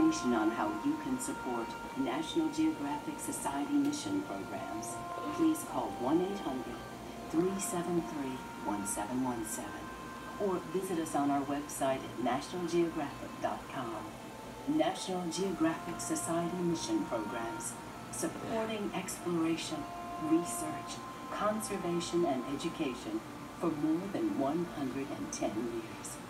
information on how you can support National Geographic Society mission programs, please call 1-800-373-1717 or visit us on our website at nationalgeographic.com. National Geographic Society mission programs, supporting exploration, research, conservation, and education for more than 110 years.